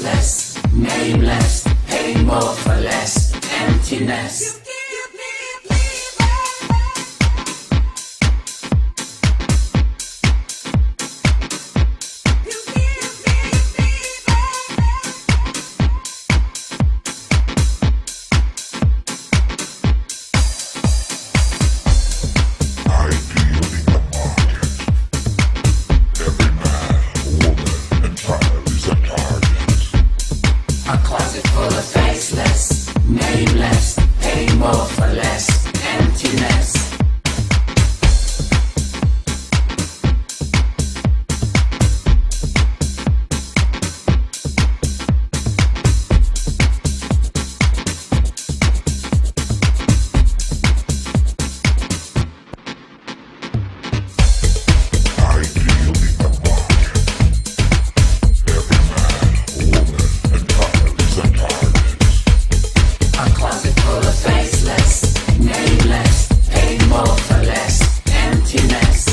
faceless, nameless, paying more for less, emptiness. A closet full of faceless, nameless, paying more for less, emptiness. A closet full of faceless, nameless, paying more for less, emptiness.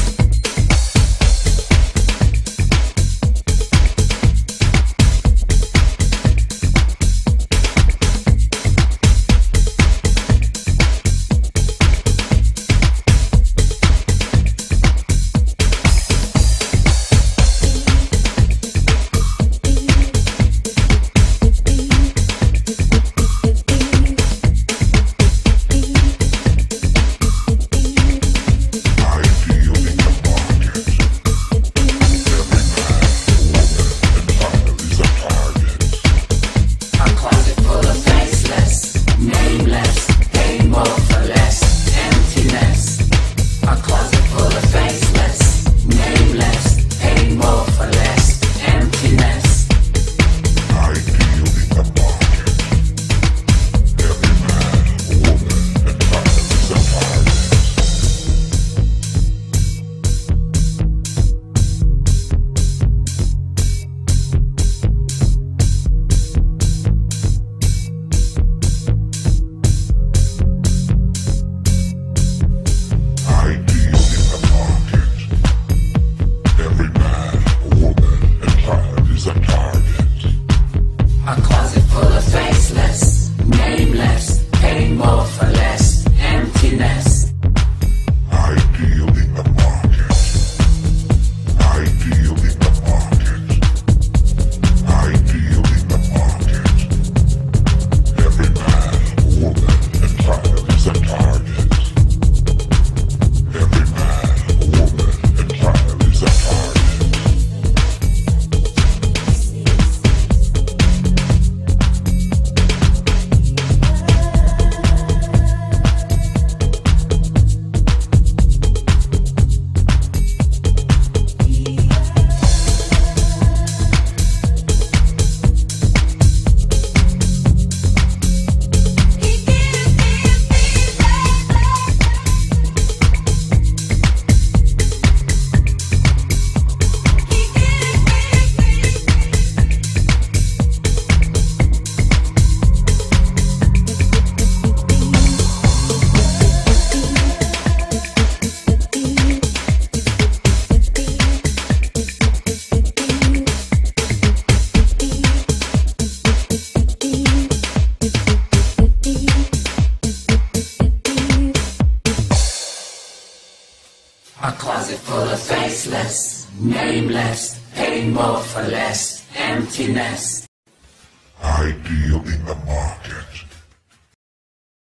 A closet full of faceless, nameless, paying more for less, emptiness. Ideal in the market. Ideal in the market. Ideal in the market. Every man, woman, and child is a target. Every man, woman, and child is a target. A closet full of faceless, nameless, paying more for less, emptiness. Ideal in the market.